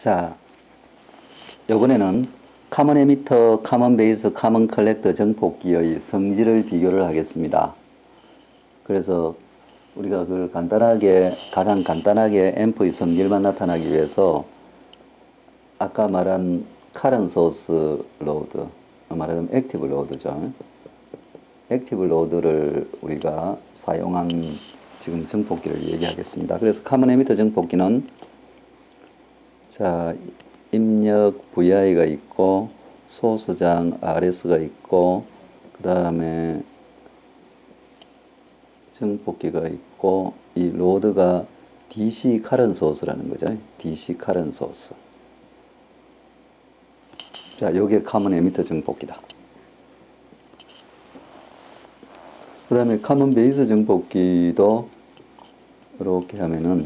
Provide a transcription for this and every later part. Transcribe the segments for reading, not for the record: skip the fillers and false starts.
자, 이번에는 카먼 에미터, 카먼 베이스, 카먼 컬렉터 정폭기의 성질을 비교를 하겠습니다. 그래서 우리가 그걸 가장 간단하게 앰프의 성질만 나타나기 위해서 아까 말한 카런 소스 로드, 말하자면 액티브 로드죠. 액티브 로드를 우리가 사용한 지금 정폭기를 얘기하겠습니다. 그래서 카먼 에미터 정폭기는 자, 입력 VI가 있고 소수장 RS가 있고 그 다음에 정폭기가 있고 이 로드가 DC 카런 소스라는 거죠. DC 카런 소스. 자, 요게 카먼 에미터 정폭기다. 그 다음에 카먼 베이스 정폭기도 이렇게 하면은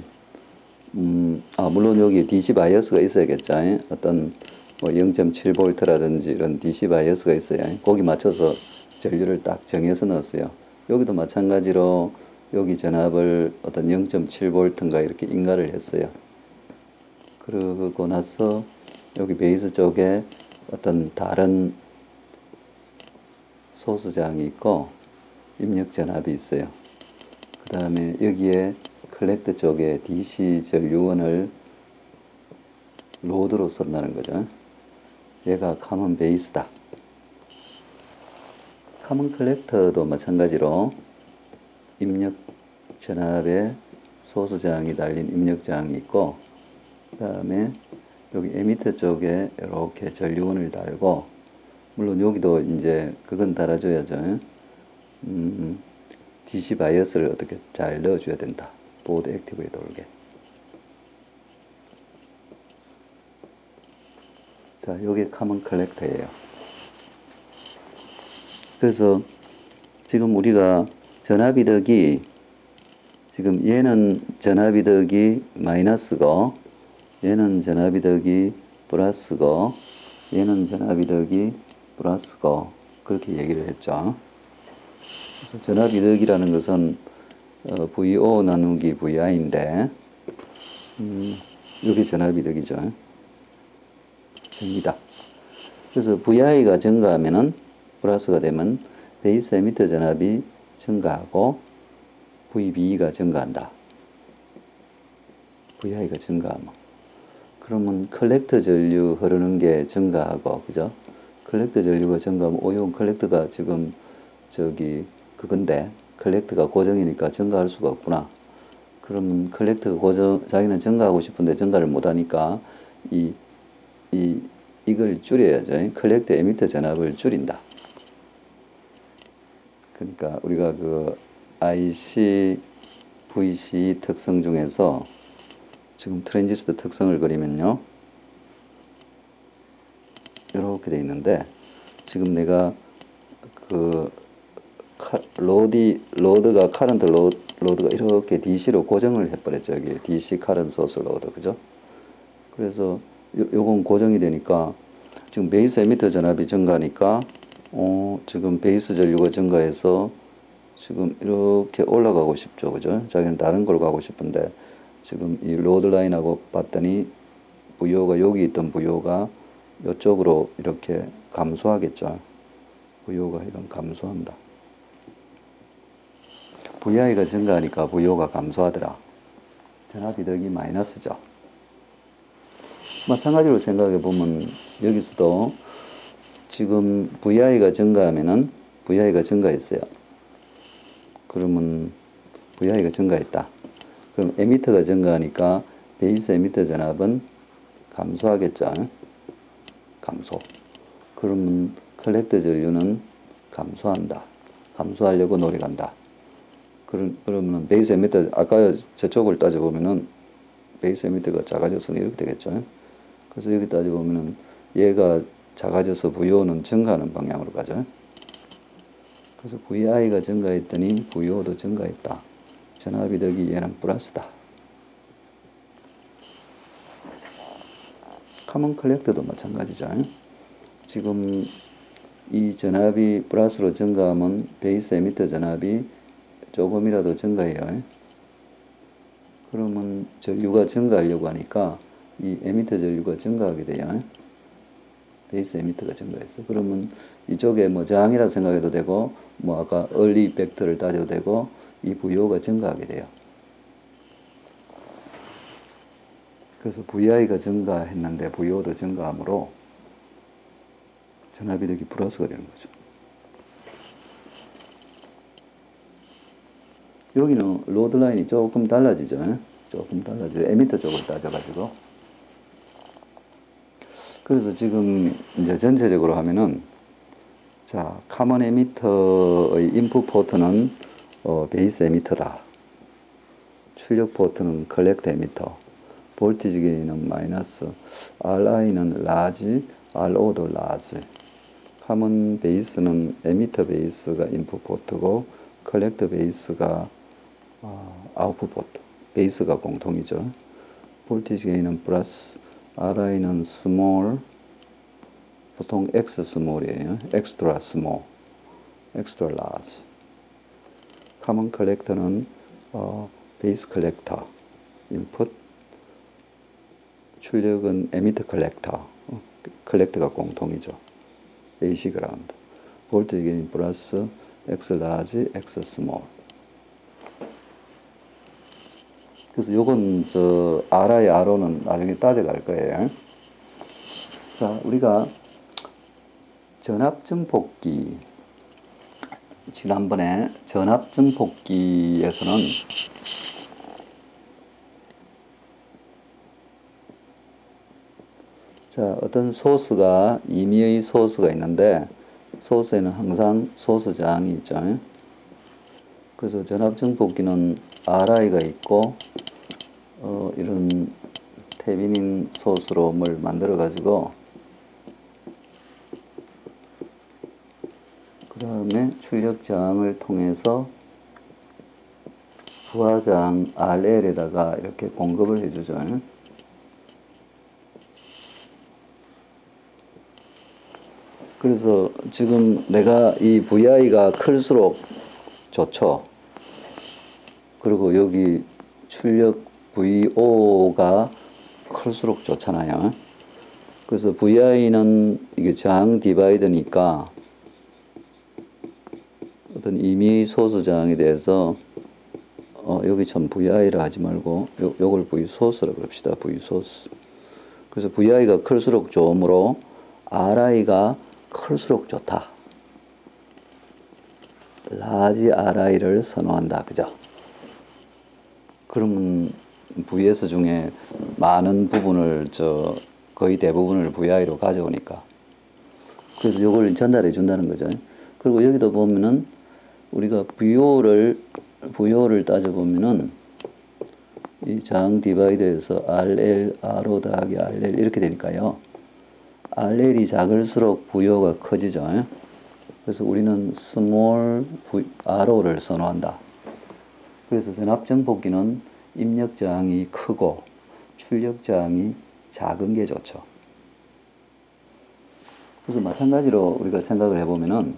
물론 여기 DC 바이어스가 있어야겠죠. 어떤 뭐 0.7V라든지 이런 DC 바이어스가 있어요. 거기 맞춰서 전류를 딱 정해서 넣었어요. 여기도 마찬가지로 여기 전압을 어떤 0.7V인가 이렇게 인가를 했어요. 그러고 나서 여기 베이스 쪽에 어떤 다른 소수장이 있고 입력 전압이 있어요. 그 다음에 여기에 컬렉터 쪽에 DC 전류원을 로드로 쓴다는 거죠. 얘가 카먼 베이스다. 카먼 컬렉터도 마찬가지로 입력 전압에 소수장이 달린 입력 저항이 있고 그 다음에 여기 에미터 쪽에 이렇게 전류원을 달고 물론 여기도 이제 그건 달아줘야죠. DC 바이어스를 어떻게 잘 넣어줘야 된다. 보드 액티브에 돌게. 자, 요게 카먼 컬렉터예요. 그래서 지금 우리가 전압이득이 지금 얘는 전압이득이 마이너스고 얘는 전압이득이 플러스고 얘는 전압이득이 플러스고 그렇게 얘기를 했죠. 그래서 전압이득이라는 것은 VO 나누기 VI인데 여기 전압이득이죠. 전이다. 그래서 VI가 증가하면은 플러스가 되면 베이스 에미터 전압이 증가하고 VB가 증가한다. VI가 증가하면 그러면 컬렉터 전류 흐르는 게 증가하고 그죠? 컬렉터 전류가 증가하면 오용 컬렉터가 지금 저기 그건데 컬렉터가 고정이니까 증가할 수가 없구나. 그러면 컬렉터가 자기는 증가하고 싶은데 증가를 못하니까 이걸 줄여야죠. 컬렉터 에미터 전압을 줄인다. 그러니까 우리가 그 IC, VC 특성 중에서 지금 트랜지스터 특성을 그리면요. 이렇게 돼 있는데 지금 내가 그 로드가 카런트 로드가 이렇게 DC로 고정을 해버렸죠. 여기 DC 카런트 소스 로드 그죠? 그래서 요건 고정이 되니까 지금 베이스 에미터 전압이 증가하니까 지금 베이스 전류가 증가해서 지금 이렇게 올라가고 싶죠. 그죠? 자기는 다른 걸 가고 싶은데 지금 이 로드 라인하고 봤더니 VO가 여기 있던 VO가 이쪽으로 이렇게 감소하겠죠. VO가 이런 감소한다. VI가 증가하니까 VO가 감소하더라. 전압이득이 마이너스죠. 마찬가지로 생각해 보면 여기서도 지금 VI가 증가하면은 VI가 증가했어요. 그러면 VI가 증가했다. 그럼 에미터가 증가하니까 베이스 에미터 전압은 감소하겠죠. 감소. 그러면 컬렉터 전류는 감소한다. 감소하려고 노력한다. 그러면 베이스 에미터 아까 저쪽을 따져보면은 베이스 에미터가 작아졌으면 이렇게 되겠죠. 그래서 여기 따져보면은 얘가 작아져서 VO는 증가하는 방향으로 가죠. 그래서 VI가 증가했더니 VO도 증가했다. 전압이득이 얘는 플러스다. 카먼 컬렉터도 마찬가지죠. 지금 이 전압이 플러스로 증가하면 베이스 에미터 전압이 조금이라도 증가해요. 그러면 전류가 증가하려고 하니까 이 에미터 전류가 증가하게 돼요. 베이스 에미터가 증가했어. 그러면 이쪽에 뭐 저항이라 생각해도 되고, 뭐 아까 얼리 이펙터를 따져도 되고, 이 VO가 증가하게 돼요. 그래서 VI가 증가했는데 VO도 증가하므로 전압이득이 플러스가 되는 거죠. 여기는 로드 라인이 조금 달라지죠. 조금 달라져요. 에미터 쪽을 따져가지고. 그래서 지금 이제 전체적으로 하면은, 자, 카먼 에미터의 인풋 포트는 베이스 에미터다. 출력 포트는 컬렉터 에미터. 볼티지 게인은 마이너스. RI는 라지, RO도 라지. 카먼 베이스는 에미터 베이스가 인풋 포트고, 컬렉터 베이스가 아웃풋 포트. 베이스가 공통이죠. 볼티지 게인은 플러스, RI는 스몰, 보통 X 스몰이에요. 엑스트라 스몰, 엑스트라 라지. 카먼 컬렉터는 베이스 컬렉터, 인풋, 출력은 에미터 컬렉터, 컬렉터가 공통이죠. AC 그라운드. 볼티지 게인 플러스 X 라지, X 스몰. 그래서 요건 RI, RO는 나중에 따져갈 거예요. 자, 우리가 전압 증폭기, 지난번에 전압 증폭기에서는 자, 어떤 소스가, 임의의 소스가 있는데 소스에는 항상 소스 저항이 있죠. 그래서 전압 증폭기는 RI가 있고 이런 테비닌 소스로 뭘 만들어 가지고 그 다음에 출력 저항을 통해서 부하 저항 RL에다가 이렇게 공급을 해주죠. 그래서 지금 내가 이 VI가 클수록 좋죠. 그리고 여기 출력 VO가 클수록 좋잖아요. 그래서 VI는 이게 저항 디바이더니까 어떤 임의 소스 저항에 대해서 여기 전 VI를 하지 말고 요걸 V 소스라고 합시다. V 소스. 그래서 VI가 클수록 좋으므로 RI가 클수록 좋다. 라지 RI를 선호한다. 그죠? 그러면 VS 중에 많은 부분을 거의 대부분을 VI로 가져오니까. 그래서 요걸 전달해 준다는 거죠. 그리고 여기도 보면은 우리가 VO를 따져보면은 이 저항 디바이더에서 RL, RO 더하기 RL 이렇게 되니까요. RL이 작을수록 VO가 커지죠. 그래서 우리는 스몰 RO를 선호한다. 그래서 전압 증폭기는 입력 저항이 크고 출력 저항이 작은 게 좋죠. 그래서 마찬가지로 우리가 생각을 해보면은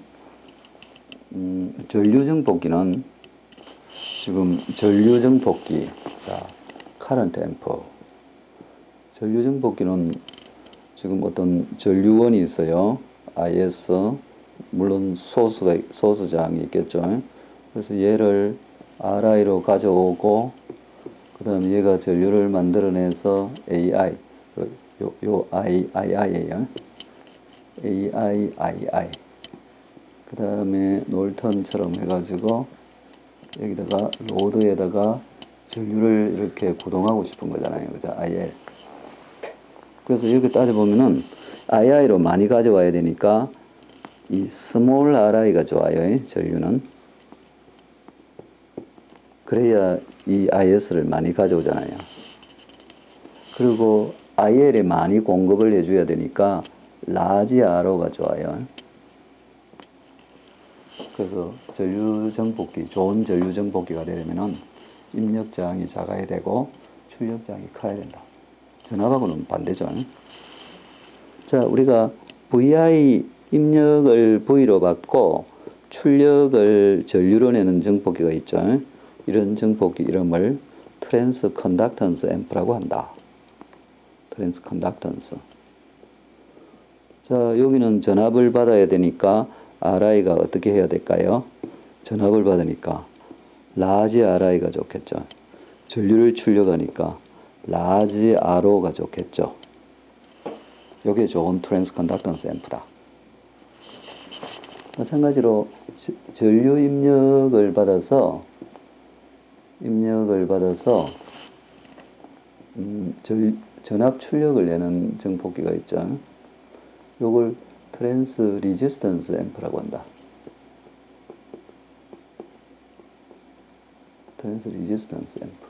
전류 증폭기는 지금 전류 증폭기, 자, current amp. 전류 증폭기는 지금 어떤 전류원이 있어요. IS, 물론 소스 저항이 있겠죠. 그래서 얘를 RI로 가져오고, 그 다음에 얘가 전류를 만들어내서 AI, 요 II에요. AIII. 그 다음에 놀턴처럼 해가지고, 여기다가 로드에다가 전류를 이렇게 구동하고 싶은 거잖아요. 그죠? IL. 그래서 이렇게 따져보면은 II로 많이 가져와야 되니까 이 스몰 RI가 좋아요. 전류는. 그래야 이 IS를 많이 가져오잖아요. 그리고 IL에 많이 공급을 해줘야 되니까 라지 RO가 좋아요. 그래서 전류 정폭기, 좋은 전류 정폭기가 되려면은 입력 저항이 작아야 되고 출력 저항이 커야 된다. 전압하고는 반대죠. 자, 우리가 VI 입력을 V로 받고 출력을 전류로 내는 정폭기가 있죠. 이런 정폭기 이름을 트랜스 컨덕턴스 앰프라고 한다. 트랜스 컨덕턴스. 자, 여기는 전압을 받아야 되니까 RI가 어떻게 해야 될까요? 전압을 받으니까 라지 RI가 좋겠죠. 전류를 출력하니까 라지 RO가 좋겠죠. 이게 좋은 트랜스 컨덕턴스 앰프다. 마찬가지로 전류 입력을 받아서 전압 출력을 내는 증폭기가 있죠. 요걸 트랜스 리지스턴스 앰프라고 한다. 트랜스 리지스턴스 앰프.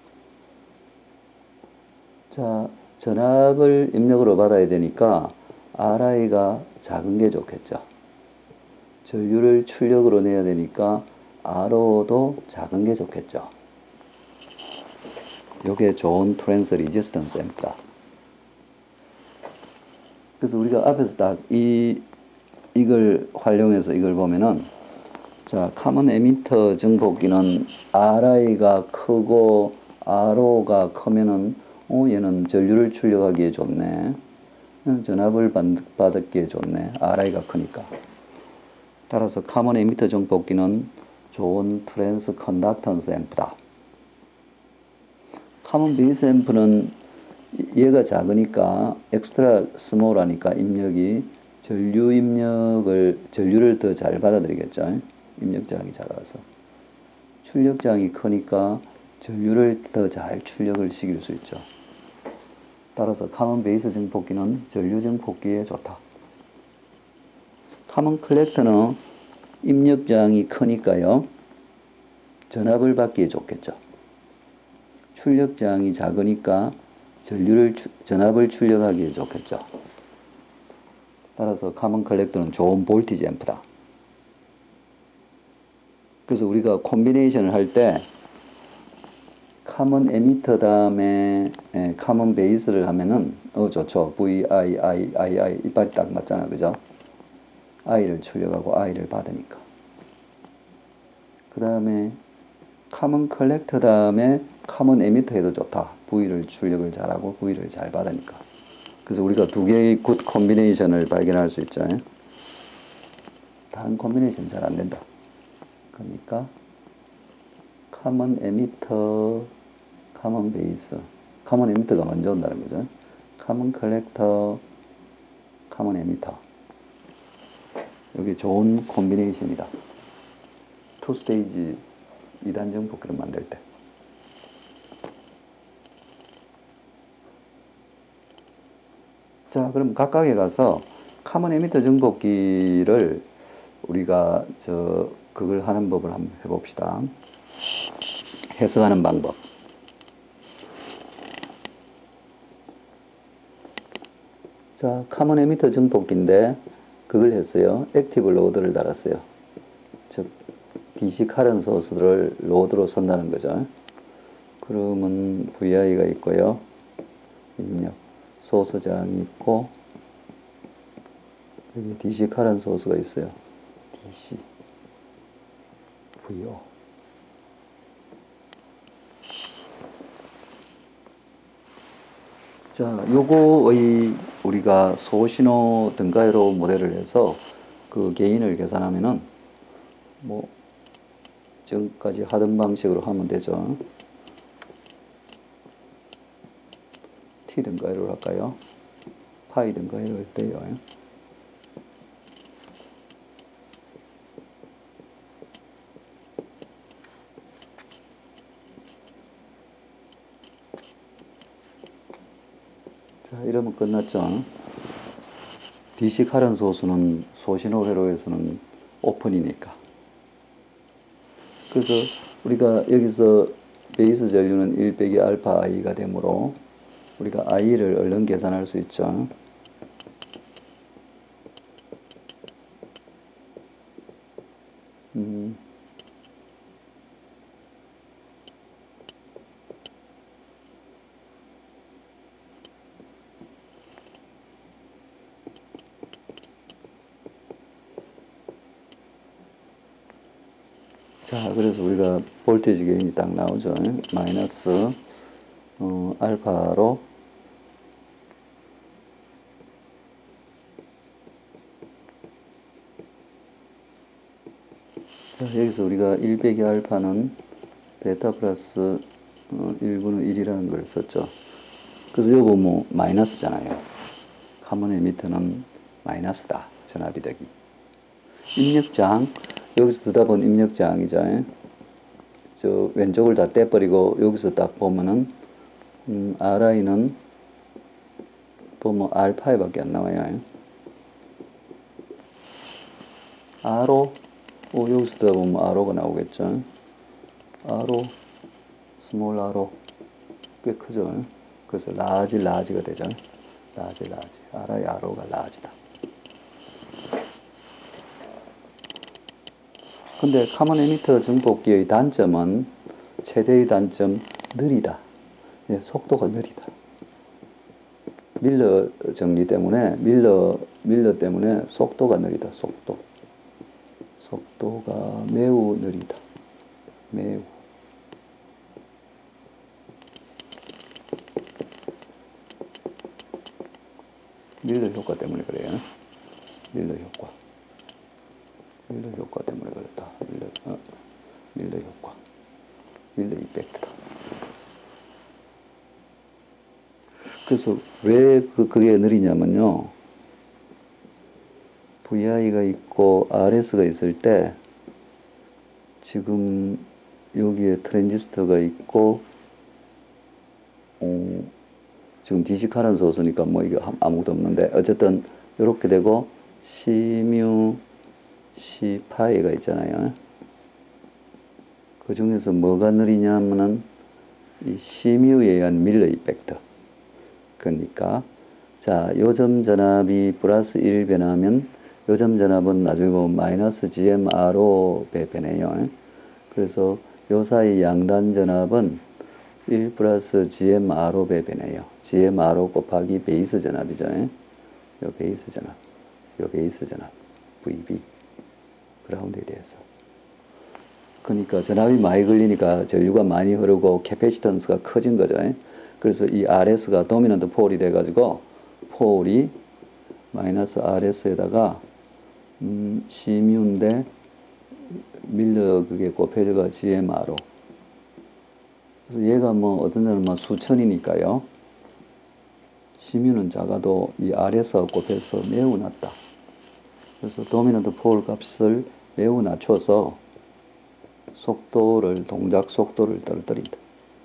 자, 전압을 입력으로 받아야 되니까 RI가 작은 게 좋겠죠. 전류를 출력으로 내야 되니까 RO도 작은 게 좋겠죠. 요게 좋은 트랜스 리지스턴스 앰프다. 그래서 우리가 앞에서 딱 이걸 활용해서 이걸 보면은, 자, 카먼 에미터 증폭기는 RI가 크고 RO가 크면은 얘는 전류를 출력하기에 좋네. 전압을 받기에 좋네. RI가 크니까. 따라서 카먼 에미터 증폭기는 좋은 트랜스 컨덕턴스 앰프다. 카먼 베이스 앰프는 얘가 작으니까 엑스트라 스몰하니까 입력이 전류를 더 잘 받아들이겠죠. 입력장이 작아서. 출력장이 크니까 전류를 더 잘 출력을 시킬 수 있죠. 따라서 카먼 베이스 증폭기는 전류 증폭기에 좋다. 카먼 컬렉터는 입력장이 크니까요. 전압을 받기에 좋겠죠. 출력장이 작으니까 전압을 출력하기에 좋겠죠. 따라서 카먼 컬렉터는 좋은 볼티지 앰프다. 그래서 우리가 콤비네이션을 할 때 카먼 에미터 다음에 카먼 베이스를 하면은 좋죠. V, I, I, I, I 이빨이 딱 맞잖아. 그죠? I를 출력하고 I를 받으니까. 그 다음에 카먼 컬렉터 다음에 카먼 에미터 해도 좋다. V를 출력을 잘하고 V를 잘 받으니까. 그래서 우리가 두 개의 굿 콤비네이션을 발견할 수 있죠. 다른 콤비네이션 잘 안 된다. 그러니까 카먼 에미터, 카먼 베이스. 카먼 에미터가 먼저 온다는 거죠. 카먼 컬렉터, 카먼 에미터. 여기 좋은 콤비네이션이다. 투 스테이지 2단 증폭기를 만들 때. 자, 그럼 각각에 가서 카먼 에미터 증폭기를 우리가 그걸 하는 법을 한번 해봅시다. 해석하는 방법. 자, 카먼 에미터 증폭기인데 그걸 했어요. 액티브 로드를 달았어요. 즉 DC 카런 소스를 로드로 선다는 거죠. 그러면 VI가 있고요. 입력 소스장이 있고 여기 DC 카런 소스가 있어요. DC VO. 자, 요거의 우리가 소신호 등가로 모델을 해서 그 게인을 계산하면은 뭐 지금까지 하던 방식으로 하면 되죠. T 등가로 할까요? 파이 등가로 할 때요. 자, 이러면 끝났죠. DC 카런 소수는 소신호 회로에서는 오픈이니까. 그래서 우리가 여기서 베이스 전류는 1 빼기 알파 i가 되므로 우리가 i를 얼른 계산할 수 있죠. 자, 그래서 우리가 볼테이지 게인이 딱 나오죠. 마이너스 알파로 자, 여기서 우리가 1 빼기 알파는 베타 플러스 1분의 1이라는 걸 썼죠. 그래서 요거 뭐 마이너스잖아요. 카몬 에미터는 마이너스다. 전압이득이. 입력장, 여기서 듣다본 입력장이죠. 저 왼쪽을 다 떼버리고 여기서 딱 보면은 RI는 보면 알파에밖에 안 나와요. R호, 여기서 듣다 보면 R호가 나오겠죠. R호, 스몰 R호 꽤 크죠. 그래서 라지가 되죠. 라지. RI, R호가 라지다. 근데 카몬 에미터 증폭기의 단점은 최대의 단점 느리다. 예, 속도가 느리다. 밀러 정리 때문에 밀러 때문에 속도가 느리다. 속도가 매우 느리다. 매우. 밀러 효과 때문에 그래요. 밀러 효과 때문에 그렇다. 밀러 효과. 밀러 이펙트다. 그래서 왜 그게 느리냐면요. VI가 있고 RS가 있을 때 지금 여기에 트랜지스터가 있고 지금 DC 카렌 소스니까 뭐 이거 아무것도 없는데 어쨌든 이렇게 되고 C뮤 C파이가 있잖아요. 그 중에서 뭐가 느리냐면은 이 C뮤에 의한 밀러 이펙트. 그러니까 자, 요점 전압이 플러스 1 변하면 요점 전압은 나중에 보면 마이너스 GMRO 배 변해요. 그래서 요 사이 양단 전압은 1 플러스 GMRO 배 변해요. GMRO 곱하기 베이스 전압이죠. 요 베이스 전압 VB 그라운드에 대해서. 그러니까 전압이 많이 걸리니까 전류가 많이 흐르고 캐패시턴스가 커진 거죠. 그래서 이 RS가 도미넌트 폴이 돼가지고 폴이 마이너스 RS에다가 C뮤인데 밀러 그게 곱해져가 GMRO. 그래서 얘가 뭐 어떤 데는 뭐 수천이니까요. C뮤는 작아도 이 RS하고 곱해서 매우 낮다. 그래서 도미넌트 폴 값을 매우 낮춰서 동작 속도를 떨어뜨린다.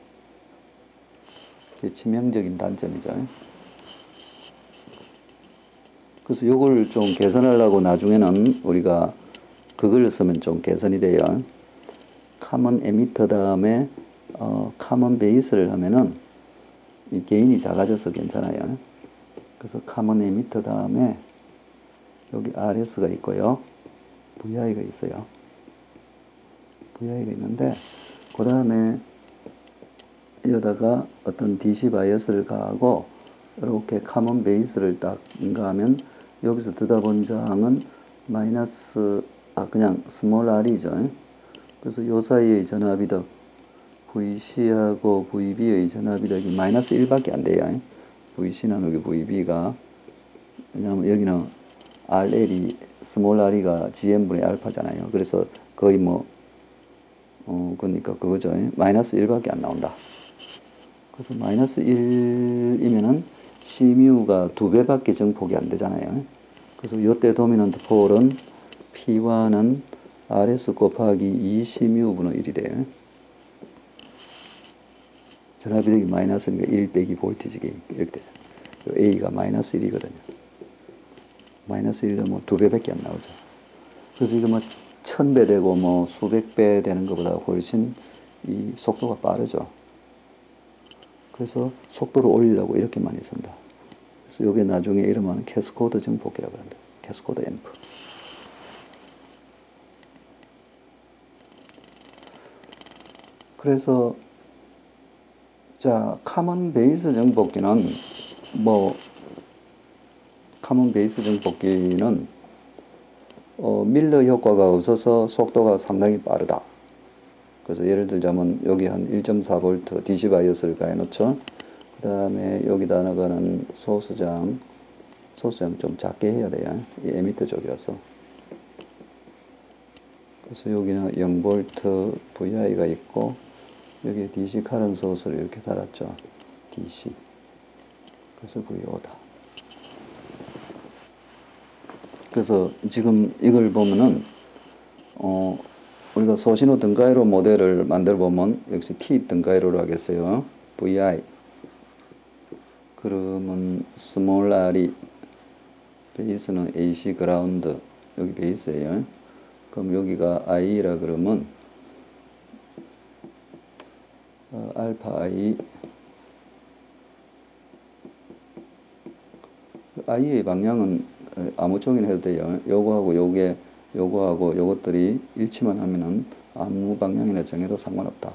그게 치명적인 단점이죠. 그래서 요걸 좀 개선하려고 나중에는 우리가 그걸 쓰면 좀 개선이 돼요. 카몬 에미터 다음에 카몬 베이스를 하면은 이 게인이 작아져서 괜찮아요. 그래서 카몬 에미터 다음에 여기 RS가 있고요. VI가 있어요. VI가 있는데 그 다음에 여기다가 어떤 DC 바이어스를 가하고 이렇게 카몬 베이스를 딱 인가하면 여기서 듣다본 저항은 마이너스 그냥 스몰 r이죠. 그래서 요 사이의 전압이득 VC하고 VB의 전압이득이 마이너스 1밖에 안 돼요. VC는 여기 VB가 왜냐하면 여기는 RL이 스몰 r이가 GM분의 알파잖아요. 그래서 거의 뭐 그러니까 그거죠. 마이너스 1밖에 안 나온다. 그래서 마이너스 1이면은 C뮤가 2배밖에 증폭이 안 되잖아요. 그래서 요때 도미넌트 폴은 P1은 RS 곱하기 2C뮤분의 1이 돼요. 전압이득이 마이너스니까 1 빼기 볼티지 게인 이렇게 되죠. A가 마이너스 1이거든요. 마이너스 1도 뭐 2배밖에 안 나오죠. 그래서 이거 뭐 1000배 되고 뭐 수백 배 되는 것보다 훨씬 이 속도가 빠르죠. 그래서 속도를 올리려고 이렇게 많이 쓴다. 그래서 이게 나중에 이름은 캐스코드 증폭기라고 한다. 캐스코드 앰프. 그래서 자, 카몬 베이스 증폭기는 밀러 효과가 없어서 속도가 상당히 빠르다. 그래서 예를 들자면 여기 한 1.4V DC 바이어스를 가해 놓죠. 그 다음에 여기다 나가는 소수장 좀 작게 해야 돼요. 이 에미터 쪽이라서. 그래서 여기는 0V VI가 있고 여기에 DC 카런 소스를 이렇게 달았죠. DC. 그래서 VO다. 그래서 지금 이걸 보면은 우리가 소신호 등가이로 모델을 만들어 보면 역시 T 등가이로로 하겠어요. VI. 그러면 스몰 R이 베이스는 AC 그라운드 여기 베이스예요. 그럼 여기가 I라 그러면 알파 I I의 방향은 아무 쪽이나 해도 돼요. 요거하고 요거하고 요것들이 일치만 하면은 아무 방향이나 정해도 상관없다.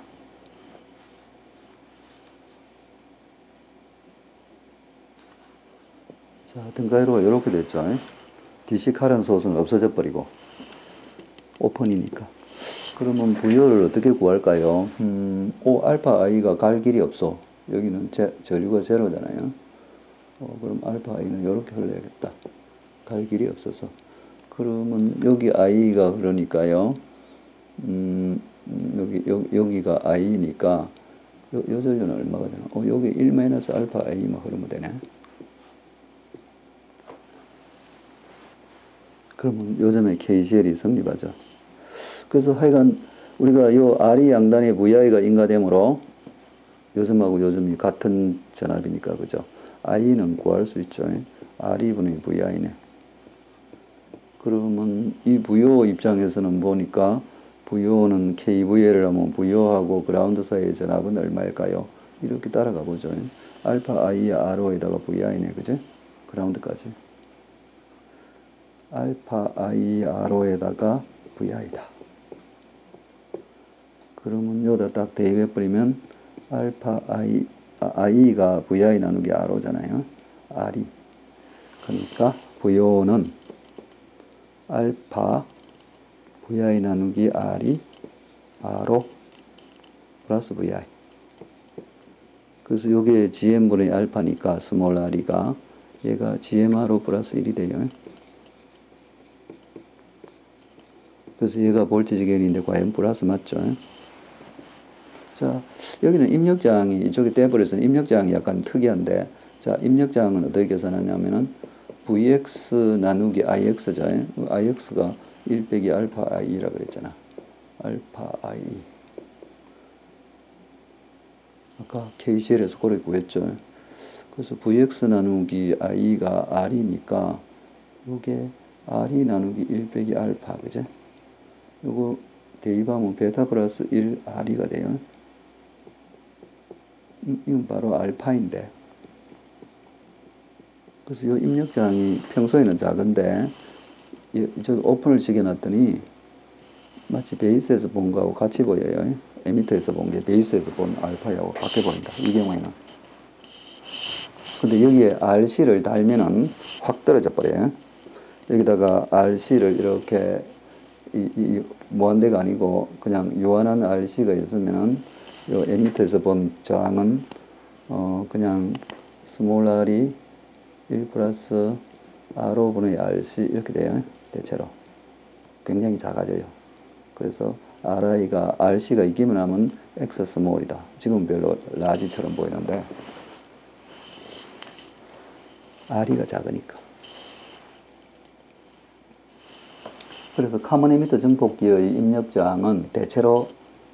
자, 등가이로가 이렇게 됐죠. DC 카런 소스는 없어져 버리고 오픈이니까. 그러면 V를 어떻게 구할까요? 알파 I가 갈 길이 없어. 여기는 저류가 제로잖아요. 그럼 알파 I는 이렇게 흘러야겠다. 갈 길이 없어서. 그러면 여기 I가 그러니까요. 여기가 I니까 요 전류는 얼마가 되나? 여기 1-알파 I만 흐르면 되네. 그러면 요즘에 KCL이 성립하죠. 그래서 하여간 우리가 요 R이 양단에 VI가 인가되므로 요즘하고 요즘이 같은 전압이니까 그죠? I는 구할 수 있죠. R분의 VI네. 그러면 이 VO 입장에서는 보니까 VO는 KVL을 하면 VO하고 그라운드 사이의 전압은 얼마일까요? 이렇게 따라가 보죠. 알파 I R호에다가 VI네, 그죠? 그라운드까지. 알파 I R호에다가 VI다. 그러면 여기다 딱 대입해버리면 알파 I가 VI 나누기 R호잖아요. R이. 그러니까 VO는 알파 VI 나누기 R이 R호 플러스 VI. 그래서 요게 GM분의 알파니까 스몰 R이가 얘가 GMRO 플러스 1이 돼요. 그래서 얘가 볼티지 개인인데 과연 플러스 맞죠? 자, 여기는 입력장이 이쪽에 떼버려서 입력장이 약간 특이한데, 자, 입력장은 어떻게 계산하냐면은 Vx 나누기 Ix죠. Ix가 1 빼기 알파 I라 그랬잖아. 알파 I. 아까 KCL에서 그렇게 구했죠. 그래서 Vx 나누기 I가 R이니까 요게 R이 나누기 1 빼기 알파, 그죠? 요거 대입하면 베타 플러스 1 R이가 돼요. 이건 바로 알파인데. 그래서 이 입력장이 평소에는 작은데, 저기 오픈을 시켜놨더니, 마치 베이스에서 본 거하고 같이 보여요. 에미터에서 본 게 베이스에서 본 알파하고 같게 보인다. 이 경우에는. 근데 여기에 RC를 달면은 확 떨어져 버려요. 여기다가 RC를 이렇게, 무한대가 아니고, 그냥 요한한 RC가 있으면은, 요 에미터에서 본 저항은, 그냥 스몰 R이 1 플러스 R5분의 RC 이렇게 돼요. 대체로. 굉장히 작아져요. 그래서 RI가, RC가 있기만 하면 X 스몰이다. 지금 별로 라지처럼 보이는데 R이가 작으니까. 그래서 카먼 에미터 증폭기의 입력장은 대체로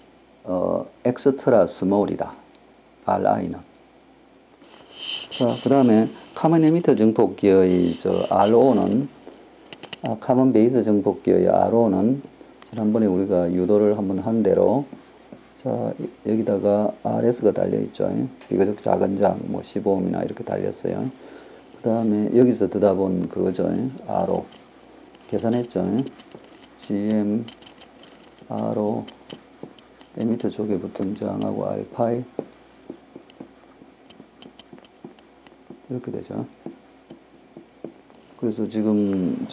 엑스트라 스몰이다. RI는. 자, 그 다음에 카먼 에미터 증폭기의 RO는 카먼 베이스 증폭기의 RO는 지난번에 우리가 유도를 한번 한 대로 자, 여기다가 RS가 달려있죠. 비교적 작은 장, 뭐 15ohm이나 이렇게 달렸어요. 그 다음에 여기서 듣다 본 그거죠. RO. 계산했죠. GM, RO, 에미터 쪽에 붙은 저항하고 알파이. 이렇게 되죠. 그래서 지금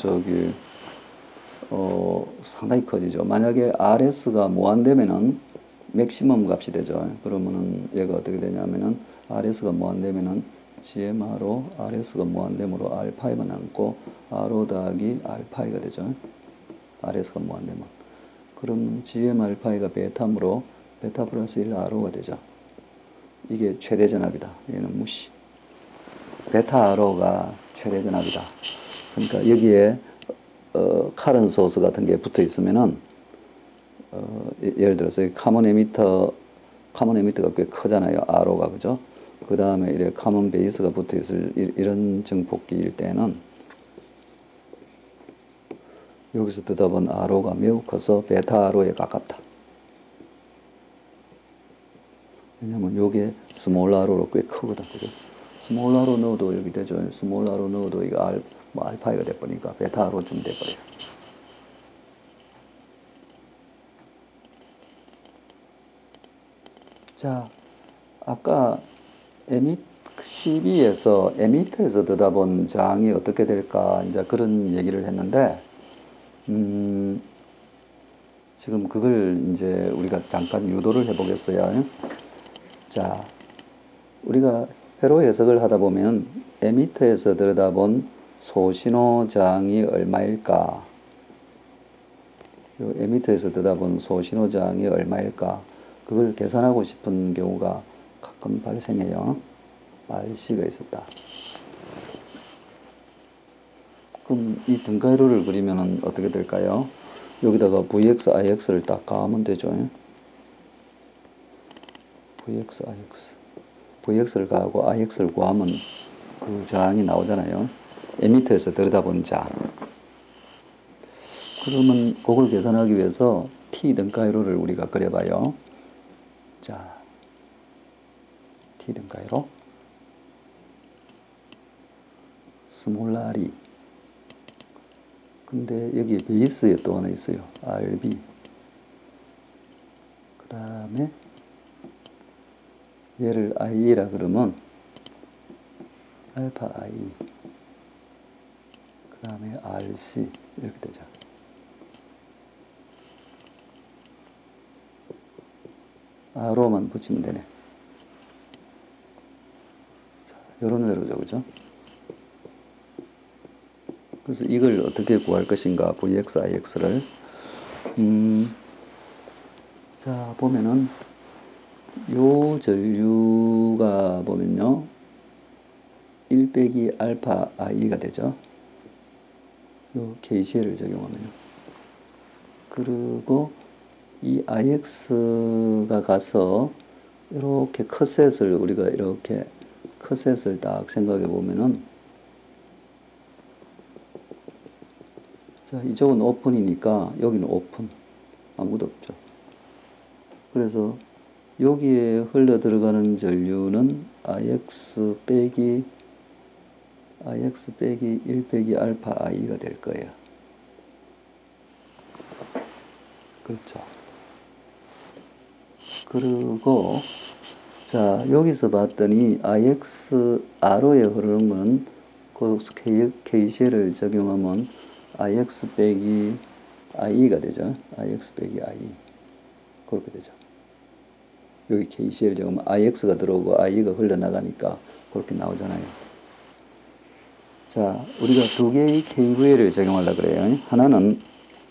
상당히 커지죠. 만약에 RS가 무한되면은 맥시멈 값이 되죠. 그러면은 얘가 어떻게 되냐면은 RS가 무한되면은 GMRO, RS가 무한되므로 R파이가 남고 RO 더하기 R파이가 되죠. RS가 무한되면. 그럼 GM 알파이가 베타므로 베타 플러스 1 R호가 되죠. 이게 최대 전압이다. 얘는 무시. 베타 R호가 최대 전압이다. 그러니까 여기에 카런 소스 같은 게 붙어 있으면은 예를 들어서 카몬 에미터가 꽤 크잖아요. R호가 그죠? 그 다음에 이렇게 카몬 베이스가 붙어 있을 이런 증폭기일 때는 여기서 듣다본 R호가 매우 커서 베타 R호에 가깝다. 왜냐면 요게 스몰 R호로 꽤 크거든. 그죠? 스몰 R호 넣어도 여기 되죠. 스몰 R호 넣어도 이거 알파이가 돼버리니까 베타 R호쯤 돼버려요. 자, 아까 CB에서 에미터에서 들여다본 저항이 어떻게 될까 이제 그런 얘기를 했는데 지금 그걸 이제 우리가 잠깐 유도를 해보겠어요. 자, 우리가 회로 해석을 하다 보면 에미터에서 들여다본 소신호 저항이 얼마일까? 에미터에서 들여다본 소신호 저항이 얼마일까? 그걸 계산하고 싶은 경우가 가끔 발생해요. RC가 있었다. 그럼 이 등가이로를 그리면 어떻게 될까요? 여기다가 VX, IX를 딱 가하면 되죠. VX, IX. VX를 가하고 IX를 구하면 그 저항이 나오잖아요. 에미터에서 들여다본 저항. 그러면 그걸 계산하기 위해서 T 등가이로를 우리가 그려봐요. 자, T 등가이로. 스몰라리. 근데 여기 베이스에 또 하나 있어요. RB. 그 다음에 얘를 I라 그러면 알파 I. 그 다음에 RC. 이렇게 되죠. R로만 붙이면 되네. 자, 요런 대로죠. 그죠? 그래서 이걸 어떻게 구할 것인가, VX, IX를. 자, 보면은, 요 전류가 보면요, 1 빼기 알파 I가 되죠. 요 KCL을 적용하면요. 그리고 이 IX가 가서, 이렇게 컷셋을, 우리가 이렇게 컷셋을 딱 생각해 보면은, 자, 이쪽은 오픈이니까 여기는 오픈. 아무것도 없죠. 그래서 여기에 흘러 들어가는 전류는 IX 빼기 1 빼기 알파 I가 될 거예요. 그렇죠. 그리고 자, 여기서 봤더니 IX R호에 흐르는 거는 그 KCL을 적용하면 IX 빼기 IE가 되죠. IX 빼기 IE. 그렇게 되죠. 여기 KCL 적용하면 IX가 들어오고 IE가 흘러나가니까 그렇게 나오잖아요. 자, 우리가 두 개의 KVL을 적용하려고 그래요. 하나는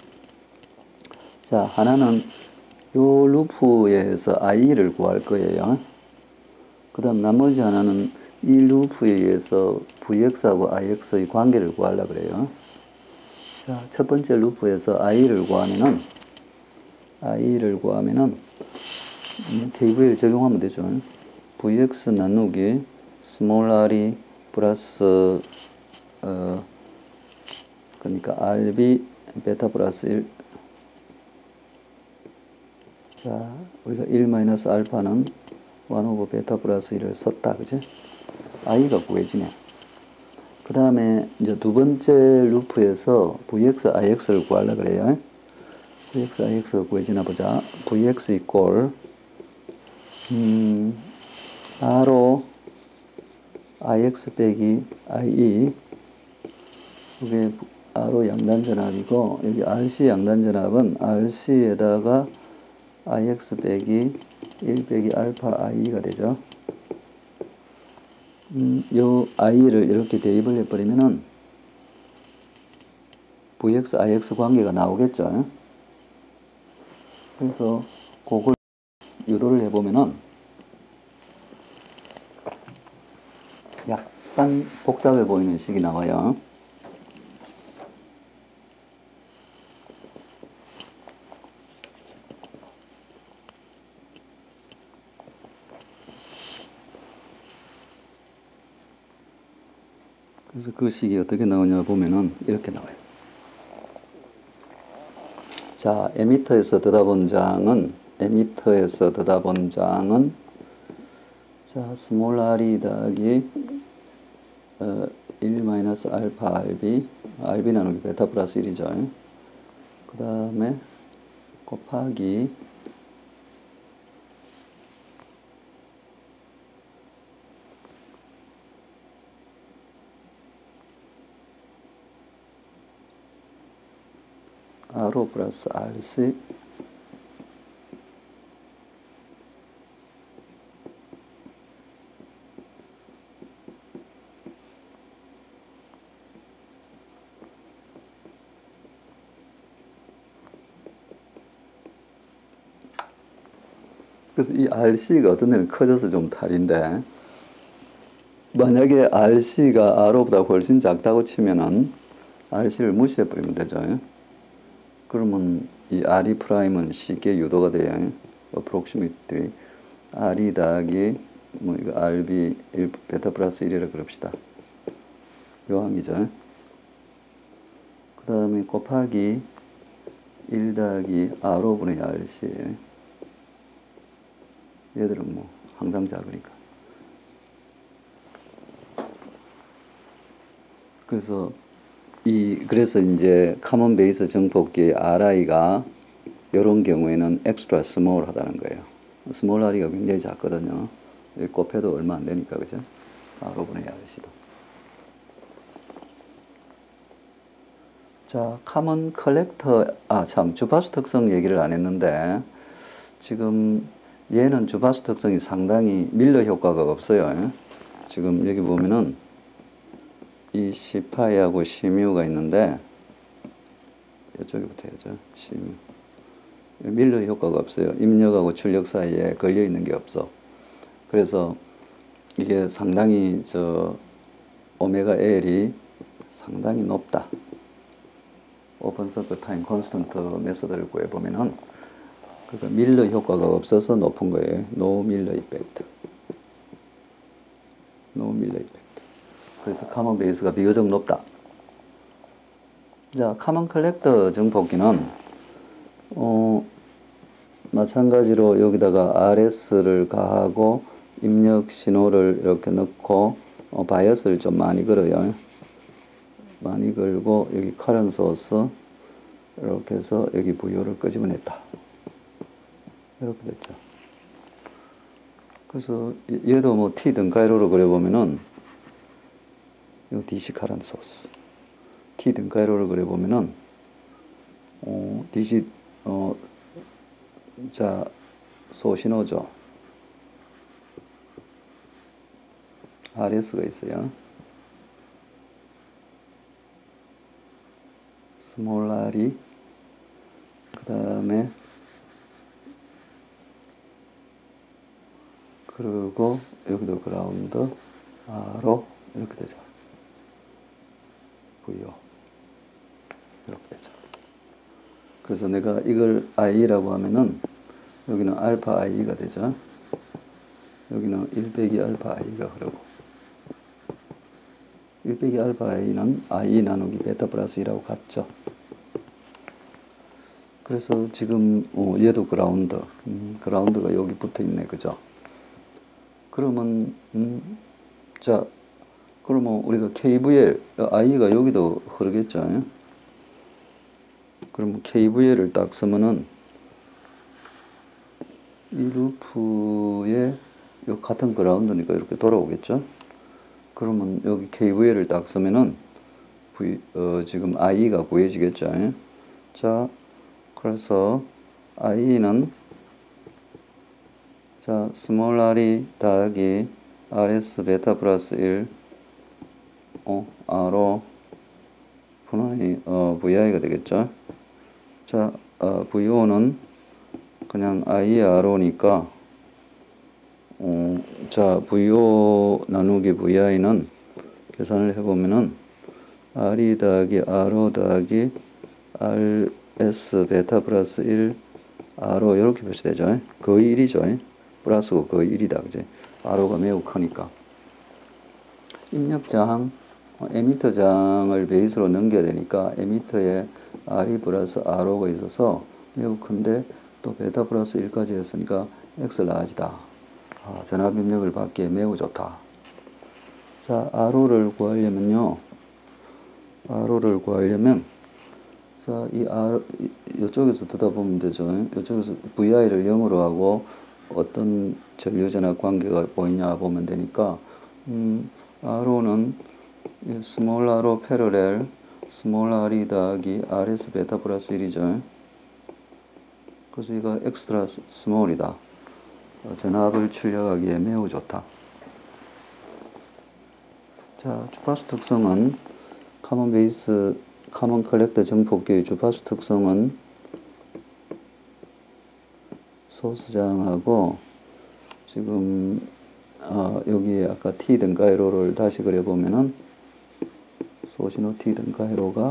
요 루프에서 IE를 구할 거예요. 그 다음 나머지 하나는 이 루프에 의해서 VX하고 IX의 관계를 구하려고 그래요. 자, 첫 번째 루프에서 IE를 구하면은 KVL 적용하면 되죠. VX 나누기 스몰 r이 플러스 그러니까 RB 베타 플러스 1. 자, 우리가 1 마이너스 알파는 1 오버 베타 플러스 1을 썼다. 그죠? I가 구해지네. 그 다음에 이제 두 번째 루프에서 VX, IX를 구하려고 그래요. VX, IX가 구해지나 보자. VX 이꼴 Rho IX 빼기 IE. 이게 Rho 양단전압이고 여기 RC 양단전압은 RC에다가 IX 빼기 1 빼기 알파 IE가 되죠. 요 I를 이렇게 대입을 해버리면은 VX, IX 관계가 나오겠죠. 그래서 그걸 유도를 해보면은 약간 복잡해 보이는 식이 나와요. 그래서 그 식이 어떻게 나오냐 보면은 이렇게 나와요. 자, 에미터에서 드다본 장은 자, 스몰 r이 더하기 1 마이너스 알파 rb 나누기 베타 플러스 1이죠. 그 다음에 곱하기 rho 플러스 rc 그래서 이 RC가 어떤 데는 커져서 좀 탈인데, 만약에 RC가 R보다 훨씬 작다고 치면은 RC를 무시해버리면 되죠. 그러면 이 R이 프라임은 C께 유도가 돼요. approximately R이 더하기 뭐 이거 RB 1 베타 플러스 1이라 그럽시다. 요항이죠. 그 다음에 곱하기 1 더하기 R5분의 RC. 얘들은 뭐 항상 작으니까. 그래서 이제 카먼 베이스 정폭기의 RI가 이런 경우에는 엑스트라 스몰하다는 거예요. 스몰 R이가 굉장히 작거든요. 여기 곱해도 얼마 안 되니까, 그죠? R분의 RC도. 자, 카먼 컬렉터, 주파수 특성 얘기를 안 했는데, 지금 얘는 주파수 특성이 상당히 밀러 효과가 없어요. 지금 여기 보면은 이 C파이하고 C뮤가 있는데, 이쪽에부터 해야죠. C뮤. 밀러 효과가 없어요. 입력하고 출력 사이에 걸려 있는 게 없어. 그래서 이게 상당히 오메가 L이 상당히 높다. 오픈 서클 타임 콘스턴트 메소드를 구해보면은 그러니까 밀러 효과가 없어서 높은 거예요. 노 밀러 이펙트. 그래서 카먼 베이스가 비교적 높다. 자, 카먼 컬렉터 정폭기는 마찬가지로 여기다가 RS를 가하고 입력 신호를 이렇게 넣고 바이어스를 좀 많이 걸어요. 많이 걸고 여기 커런 소스 이렇게 해서 여기 부여를 끄집어냈다. 이렇게 됐죠. 그래서 얘도 뭐 T 등가이로로 그려보면은 요 DC 커런 소스 T 등가이로를 그려보면은 DC 자 소신호죠. RS가 있어요. 스몰 R이 그 다음에 그리고 여기도 그라운드 R로 이렇게 되죠. VO 이렇게 되죠. 그래서 내가 이걸 I라고 하면은 여기는 알파 I가 되죠. 여기는 1 빼기 알파 I가 흐르고 1 빼기 알파 I는 I 나누기 베타 플러스 2라고 같죠. 그래서 지금 얘도 그라운드가 여기 붙어 있네, 그죠? 그러면 자, 그러면 우리가 KVL I가 여기도 흐르겠죠. 그러면 KVL을 딱 쓰면은 이 루프에 같은 그라운드니까 이렇게 돌아오겠죠. 그러면 여기 KVL을 딱 쓰면은 지금 I가 구해지겠죠. 자, 그래서 I는 자, 스몰 R이 더하기 RS 베타 플러스 1 R로 분할이 VI가 되겠죠. 자, VO는 그냥 IRO니까 자 VO 나누기 VI는 계산을 해보면은 RE 더하기 RO 더하기 RS 베타 플러스 1 RO 이렇게 표시되죠. 거의 1이죠. 플러스고 거의 1이다. 그지? RO가 매우 크니까. 입력장, 에미터장을 베이스로 넘겨야 되니까 에미터에 RE 플러스 RO가 있어서 매우 큰데 또 베타 플러스 1까지 했으니까 X 라지다. 전압 입력을 받기에 매우 좋다. 자, RO를 구하려면요. RO를 구하려면 자, 이쪽에서 듣다 보면 되죠. 이쪽에서 VI를 0으로 하고 어떤 전류전압 관계가 보이냐 보면 되니까 RO는 스몰 RO 패러렐 스몰 RE 더하기 RS 베타 플러스 1이죠. 그래서 이거 엑스트라 스몰이다. 전압을 출력하기에 매우 좋다. 자, 주파수 특성은 커먼 베이스 커먼 컬렉터 정폭기의 주파수 특성은 소수장하고 지금 여기 아까 T 등가이로를 다시 그려보면은 소신호 T 등가이로가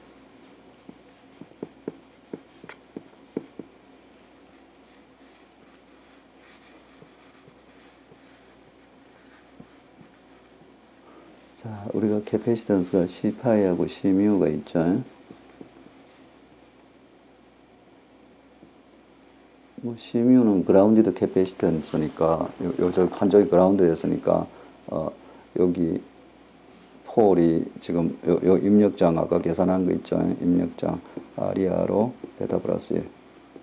자, 우리가 캐패시턴스가 C파이하고 C뮤가 있죠. 뭐 C뮤는 그라운디드 캐패시턴스니까 저 한쪽이 그라운드 됐으니까 여기 폴이 지금 요 입력장 아까 계산한 거 있죠. 입력장 RERO 베타 플러스 1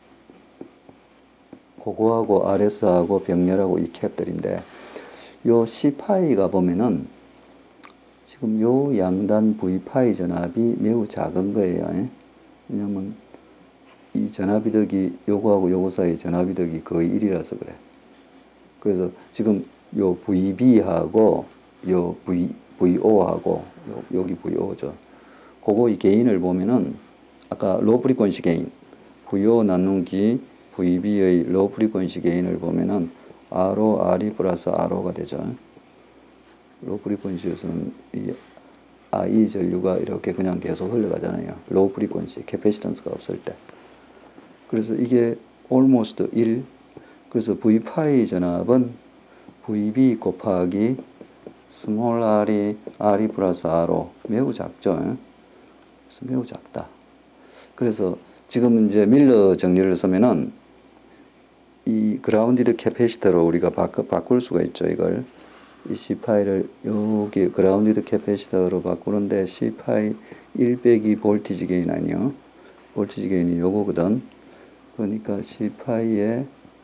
그거하고 RS하고 병렬하고 이 캡들인데 요 C파이가 보면은 지금 요 양단 V파이 전압이 매우 작은 거예요. 왜냐면 이 전압이득이 요거하고 요거 사이 전압이득이 거의 1이라서 그래. 그래서 지금 요 VB하고 요 VO하고 여기 VO죠. 그거 이 게인을 보면은 아까 로 프리퀀시 게인 VO 나누기 VB의 로 프리퀀시 게인을 보면은 RO, RE 플러스 RO가 되죠. 로 프리퀀시에서는 이 I 전류가 이렇게 그냥 계속 흘러가잖아요. 로 프리퀀시, 캐패시턴스가 없을 때. 그래서 이게 almost 1. 그래서 V파이 전압은 VB 곱하기 스몰 r이 RE 플러스 RO 매우 작죠. 그래서 매우 작다. 그래서 지금 이제 밀러 정리를 쓰면은 이 그라운디드 캐패시터로 우리가 바꿀 수가 있죠. 이걸 이 C파이를 여기 그라운디드 캐패시터로 바꾸는데 C파이 1 빼기 볼티지 게인 아니요. 볼티지 게인이 요거거든. 그러니까 C파이에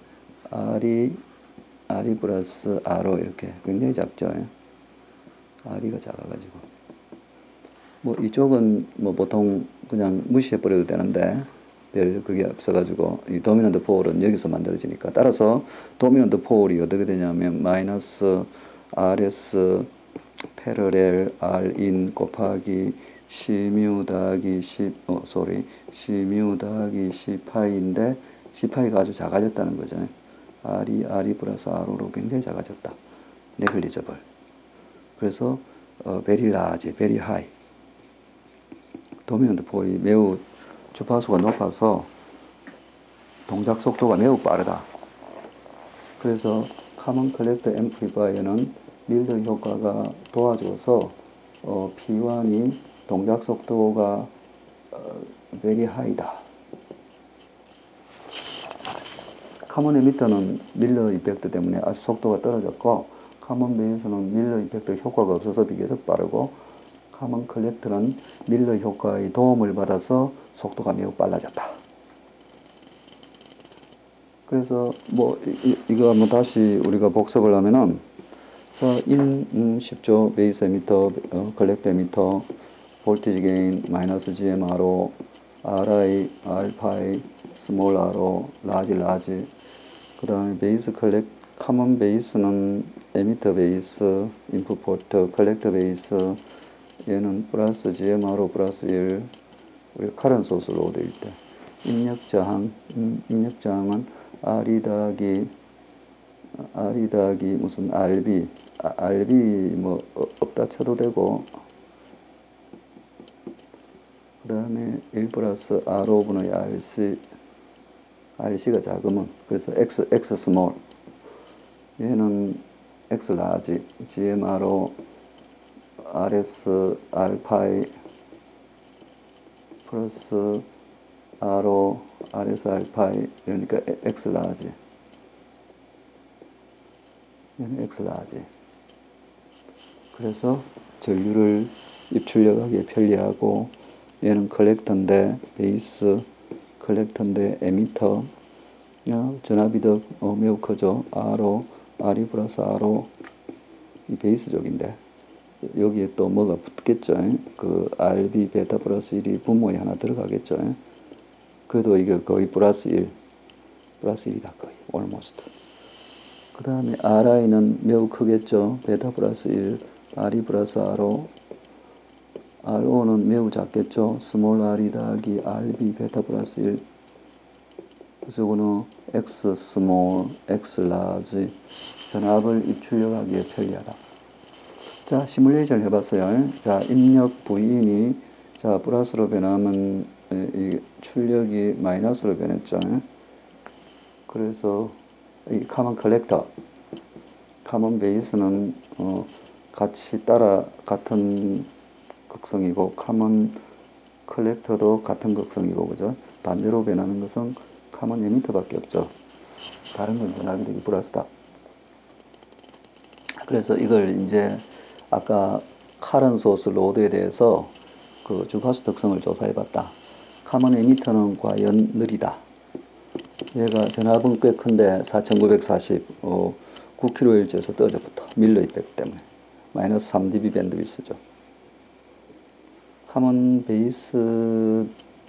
RE 플러스 RO 이렇게 굉장히 작죠. RE가 작아가지고. 뭐 이쪽은 뭐 보통 그냥 무시해버려도 되는데 별 그게 없어가지고 이 도미넌트 폴은 여기서 만들어지니까 따라서 도미넌트 폴이 어떻게 되냐면 마이너스 RS 패러렐 R인 곱하기 C뮤 더하기 C뮤 더하기 C파이인데 C파이가 아주 작아졌다는 거죠. RE 플러스 RO로 굉장히 작아졌다. negligible. 그래서 very large, very high. 도미넌트 폴이 매우 주파수가 높아서 동작 속도가 매우 빠르다. 그래서 커먼 컬렉터 앰플리파이어는 밀러 효과가 도와줘서 P1이 동작 속도가 very high다. 커먼 에미터는 밀러 이펙트 때문에 아주 속도가 떨어졌고 커먼 베이스는 밀러 이펙트 효과가 없어서 비교적 빠르고 커먼 컬렉터는 밀러 효과의 도움을 받아서 속도가 매우 빨라졌다. 그래서 뭐 이거 한번 다시 우리가 복습을 하면은 자, 쉽죠. 베이스 에미터, 컬렉터 에미터, 볼티지 게인, 마이너스 GMRO, RI, R파이, 스몰 RO, 라지. 그 다음에 베이스 커먼 베이스는 에미터 베이스, 인풋 포트, 컬렉터 베이스, 얘는 플러스 GMRO 플러스 1, 우리 카렌트 소스 로드일 때. 입력저항은 R이 더하기 무슨 RB 뭐 없다 쳐도 되고, 그 다음에 1 플러스 R5분의 RC가 작으면, 그래서 X 스몰, 얘는 X 라지, GMRO RS R파이 플러스 RO RS R파이, 그러니까 X 라지, 얘는 X 라지. 그래서 전류를 입출력하기에 편리하고, 얘는 컬렉터인데 베이스, 컬렉터인데 에미터, 전압이 더 매우 크죠. RE 플러스 RO, 이 베이스 쪽인데 여기에 또 뭐가 붙겠죠. 그 RB 베타 플러스 1이 분모에 하나 들어가겠죠. 그래도 이게 거의 플러스 1이다 거의 almost. 그 다음에 RI는 매우 크겠죠. 베타 플러스 1, RE 플러스 RO. RO는 매우 작겠죠. 스몰 RE 더하기 RB 베타 플러스 1. 그래서 이거는 X 스몰, X 라지, 전압을 입출력하기에 편리하다. 자, 시뮬레이션 해봤어요. 자, 입력 V인이 자 플러스로 변하면 이 출력이 마이너스로 변했죠. 그래서 이 카먼 컬렉터, 카먼 베이스는 같이 따라 같은 극성이고, 카먼 컬렉터도 같은 극성이고, 그죠? 반대로 변하는 것은 카먼 에미터밖에 없죠. 다른 건 전압이 되기 플러스다. 그래서 이걸 이제 아까 카런 소스 로드에 대해서 그 주파수 특성을 조사해봤다. 카먼 에미터는 과연 느리다. 얘가 전압은 꽤 큰데 4940, 9kHz에서 떨어져부터 밀러 이펙트 때문에 마이너스 3dB 밴드위스죠. 카먼 베이스는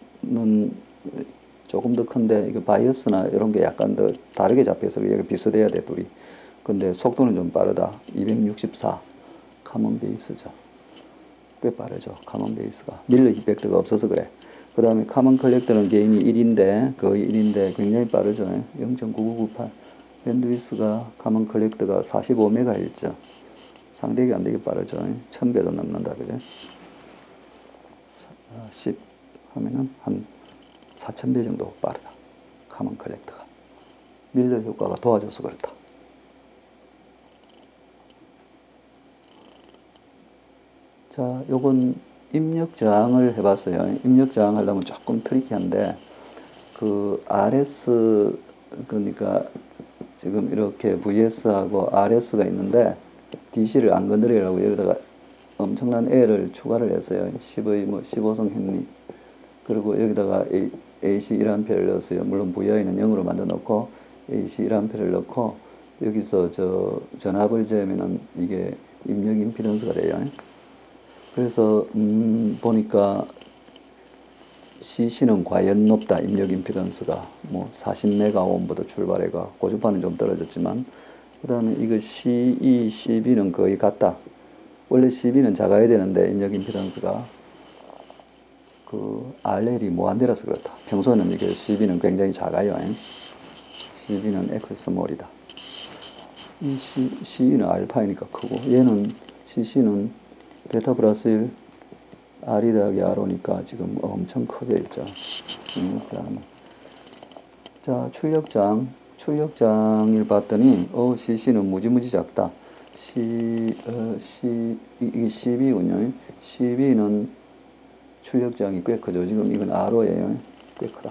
조금 더 큰데 이거 바이어스나 이런 게 약간 더 다르게 잡혀서 여기 비슷해야 돼 둘이. 근데 속도는 좀 빠르다. 264 카먼 베이스죠. 꽤 빠르죠. 카먼 베이스가 밀러 이펙트가 없어서 그래. 그 다음에 카먼 컬렉터는 게인이 1인데 거의 1인데 굉장히 빠르죠. 0.9998 밴드위스가 카먼 컬렉터가 45MHz, 상대기 안 되게 빠르죠. 1000배도 넘는다. 그죠? 10 하면은 한 4000배 정도 빠르다. 카먼 컬렉터가. 밀러 효과가 도와줘서 그렇다. 자, 요건 입력 저항을 해봤어요. 입력 저항 하려면 조금 트리키한데, 그 RS, 그러니까 지금 이렇게 VS하고 RS가 있는데, DC를 안 건드리라고 여기다가 엄청난 L을 추가를 했어요. 10의 뭐 15성 henry. 그리고 여기다가 AC 1A를 넣었어요. 물론 VI는 0으로 만들어 놓고, AC 1A를 넣고, 여기서 저 전압을 재면은 이게 입력 임피던스가 돼요. 그래서 보니까 CC는 과연 높다. 입력 임피던스가 뭐 40메가옴보다 출발해가 고주파는 좀 떨어졌지만, 그 다음에 이거 CE, CB는 거의 같다. 원래 CB는 작아야 되는데 입력 임피던스가 그 RL이 무한대라서 그렇다. 평소에는 이게 CB는 굉장히 작아요. CB는 X 스몰이다. 이 CE는 알파이니까 크고, 얘는 CC는 베타 플러스 1 R이 더하기 R오니까 지금 엄청 커져 있죠. 자, 출력장을 봤더니 CC는 무지무지 작다. 이게 CB군요. CB는 출력장이 꽤 크죠. 지금 이건 RO예요. 꽤 크다.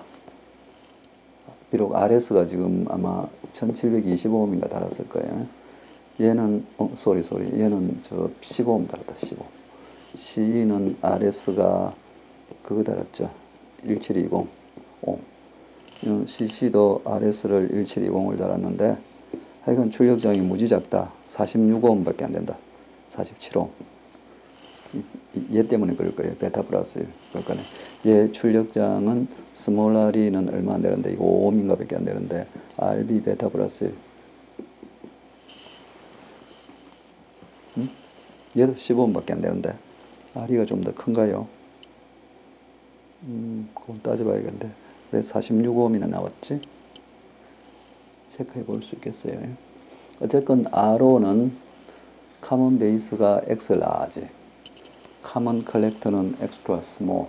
비록 RS가 지금 아마 1725ohm인가 달았을 거예요. 얘는 얘는 저 15ohm 달았다. 15. C는 RS가 그거 달았죠. 1720 ohm. CC도 RS를 1720을 달았는데, 하여간 출력장이 무지 작다. 46ohm 밖에 안 된다. 47ohm. 얘 때문에 그럴 거예요. 베타 플러스 1. 그러니까 얘 출력장은 스몰 R이는 얼마 안 되는데, 이거 5ohm인가 밖에 안 되는데, RB 베타 플러스 1. 얘도 15ohm 밖에 안 되는데, R이가 좀 더 큰가요? 그건 따져봐야겠는데, 왜 46ohm이나 나왔지? 체크해 볼 수 있겠어요. 어쨌건 R호는 common base가 X large, common collector는 extra small.